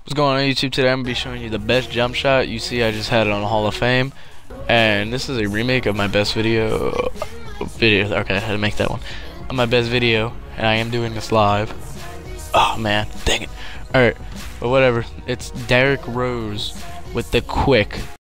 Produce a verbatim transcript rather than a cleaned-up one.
What's going on YouTube? Today I'm going to be showing you the best jump shot. You see I just had it on Hall of Fame, and this is a remake of my best video video okay, I had to make that one on my best video, and I am doing this live. Oh man, dang it. Alright, but whatever, it's Derrick Rose with the quick